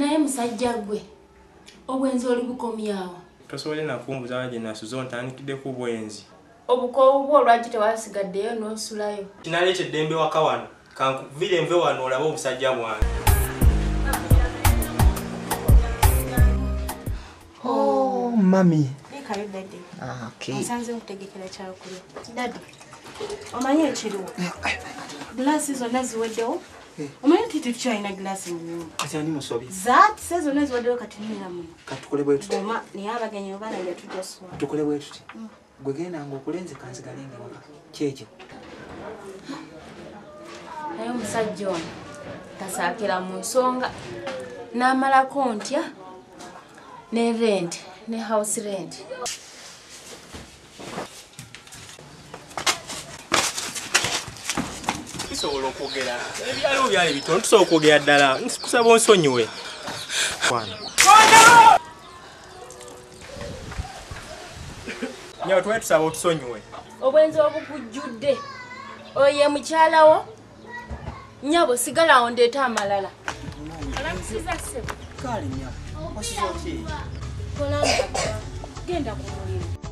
naye musajja gwe obwenzi oli bukomyawo. Tosobole nakumbuza waje nasuzo ntandikidde ku bwenzi. Obukoowu bwo olwaki tewasigaddeyo n'osulayo. Kinaleeta eddembe waka wano kankuvire nve wano olabe omusajja bwange. Oh, mami. Ekayo daddy. Ah, okay. Nsanze nkutegekera kyakulya. Daddy. Omanye ekiriwo. Glasses zonna ziweddewo. Omanye titi tukyalina glass mu nyumba. Kati ani musobi? Zaati se zonna ziweddewo kati nina muno. Kati tukole bwe tuti. Boma naye abagenyi obaana yatujja suwa. Tukole bwe tuti. Gwe genda ng'okulenze kanzigalenga waka. Kyekyo. Naye omusajja ono tasaakira mu nsonga n'amalako ntya ne rent ne house rent. Tusobola okwogera ebyalo byali bitono tusobola okwogera ddala nkusaba onsonyiwe. Nyawo twali tusaba otusonyiwe. Obwenzi obukujjudde oye mukyalawo nyabo sigala awo ndeeta amalala. Alamusiza ssebo. Kale nyawo. Wasiza ki? Kolanga genda ku mulimu.